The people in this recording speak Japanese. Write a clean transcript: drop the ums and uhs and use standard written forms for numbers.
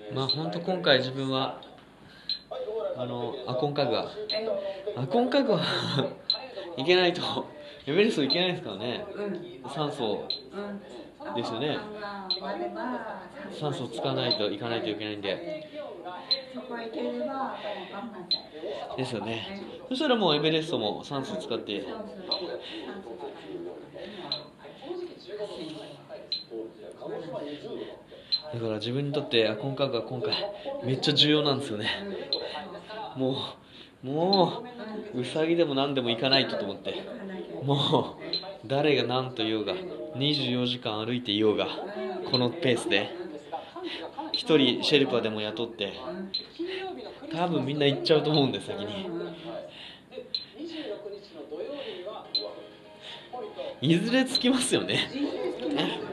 まあ本当今回自分はアコンカグア行けないとエベレスト行けないですからね。酸素ですよね。酸素つかないと行かないといけないんで。ですよね。そしたらもうエベレストも酸素使って。だから自分にとってアコンカグア今回めっちゃ重要なんですよね。もうウサギでも何でも行かないと思って、もう誰が何と言おうが24時間歩いていようがこのペースで一人シェルパでも雇って多分みんな行っちゃうと思うんです。先にいずれ着きますよね。